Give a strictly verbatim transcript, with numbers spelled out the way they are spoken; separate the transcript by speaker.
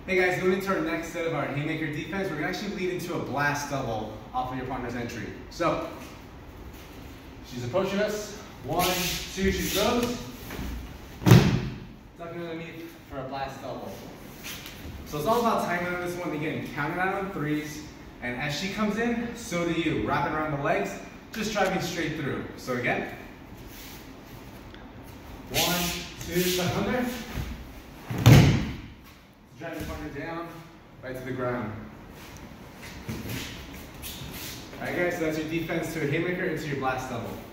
Speaker 1: Hey guys, going into our next set of our Haymaker defense, we're gonna actually lead into a blast double off of your partner's entry. So, she's approaching us. One, two, she throws. Ducking underneath for a blast double. So it's all about timing on this one. Again, counting out on threes. And as she comes in, so do you. Wrapping around the legs, just driving straight through. So again. One, two, step under. Drag the partner down, right to the ground. Alright guys, so that's your defense to a Haymaker into your blast double.